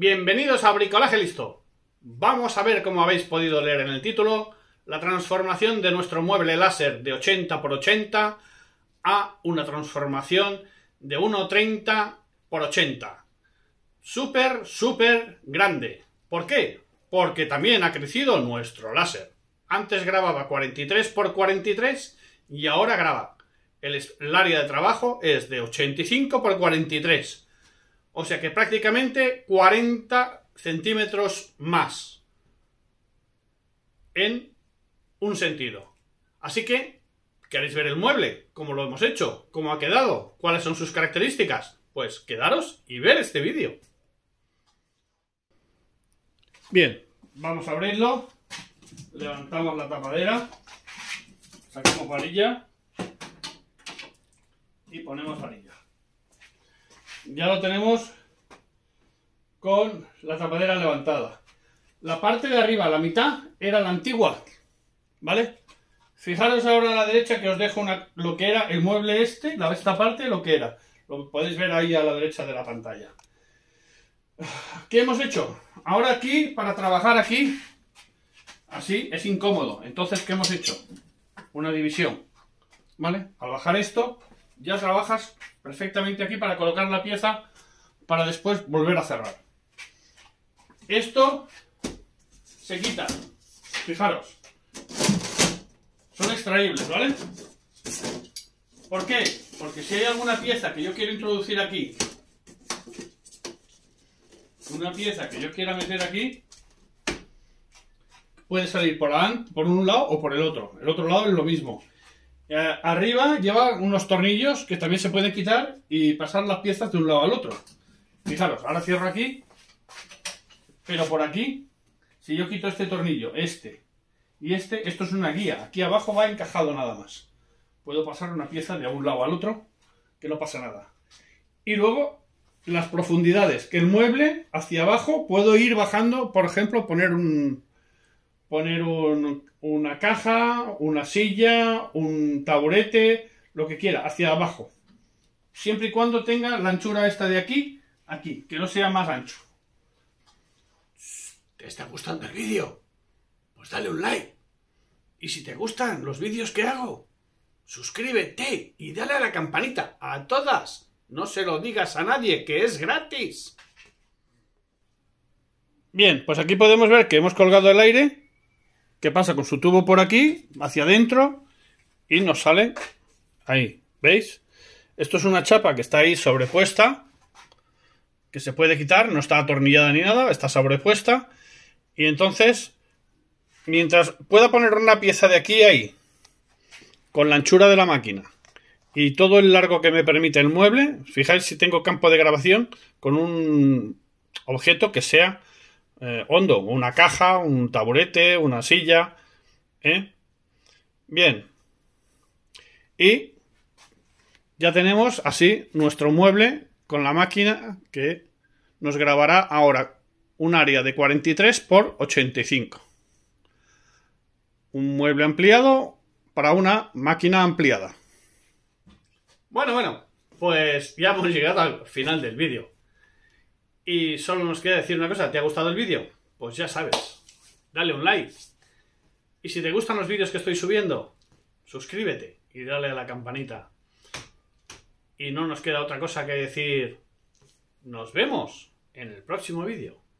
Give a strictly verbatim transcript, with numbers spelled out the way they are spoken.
Bienvenidos a Bricolaje Listo. Vamos a ver, como habéis podido leer en el título, la transformación de nuestro mueble láser de ochenta por ochenta a una transformación de uno treinta por ochenta. Súper, súper grande. ¿Por qué? Porque también ha crecido nuestro láser. Antes grababa cuarenta y tres por cuarenta y tres y ahora graba. El, el área de trabajo es de ochenta y cinco por cuarenta y tres. O sea que prácticamente cuarenta centímetros más en un sentido. Así que, ¿queréis ver el mueble? ¿Cómo lo hemos hecho? ¿Cómo ha quedado? ¿Cuáles son sus características? Pues quedaros y ver este vídeo. Bien, vamos a abrirlo. Levantamos la tapadera. Sacamos varilla. Y ponemos varilla. Ya lo tenemos con la tapadera levantada. La parte de arriba, la mitad, era la antigua, ¿vale? Fijaros ahora a la derecha que os dejo una, lo que era el mueble este, la esta parte, lo que era. Lo podéis ver ahí a la derecha de la pantalla. ¿Qué hemos hecho? Ahora aquí, para trabajar aquí, así es incómodo. Entonces, ¿qué hemos hecho? Una división, ¿vale? Al bajar esto, ya trabajas perfectamente aquí para colocar la pieza para después volver a cerrar. Esto se quita. Fijaros. Son extraíbles, ¿vale? ¿Por qué? Porque si hay alguna pieza que yo quiero introducir aquí, una pieza que yo quiera meter aquí, puede salir por, la, por un lado o por el otro. El otro lado es lo mismo. Eh, arriba lleva unos tornillos que también se pueden quitar y pasar las piezas de un lado al otro. Fijaros, ahora cierro aquí, pero por aquí, si yo quito este tornillo, este y este, esto es una guía. Aquí abajo va encajado nada más. Puedo pasar una pieza de un lado al otro, que no pasa nada. Y luego, las profundidades, que el mueble hacia abajo puedo ir bajando, por ejemplo, poner un... poner un, una caja, una silla, un taburete, lo que quiera, hacia abajo. Siempre y cuando tenga la anchura esta de aquí, aquí, que no sea más ancho. ¿Te está gustando el vídeo? Pues dale un like. Y si te gustan los vídeos que hago, suscríbete y dale a la campanita. A todas. No se lo digas a nadie, que es gratis. Bien, pues aquí podemos ver que hemos colgado el aire, que pasa con su tubo por aquí, hacia adentro, y nos sale ahí, ¿veis? Esto es una chapa que está ahí sobrepuesta, que se puede quitar, no está atornillada ni nada, está sobrepuesta, y entonces, mientras pueda poner una pieza de aquí a ahí, con la anchura de la máquina, y todo el largo que me permite el mueble, fijáis si tengo campo de grabación, con un objeto que sea Eh, hondo, una caja, un taburete, una silla, ¿eh? Bien. Y ya tenemos así nuestro mueble con la máquina que nos grabará ahora un área de cuarenta y tres por ochenta y cinco. Un mueble ampliado para una máquina ampliada. Bueno, bueno, pues ya hemos llegado al final del vídeo. Y solo nos queda decir una cosa, ¿te ha gustado el vídeo? Pues ya sabes, dale un like. Y si te gustan los vídeos que estoy subiendo, suscríbete y dale a la campanita. Y no nos queda otra cosa que decir, nos vemos en el próximo vídeo.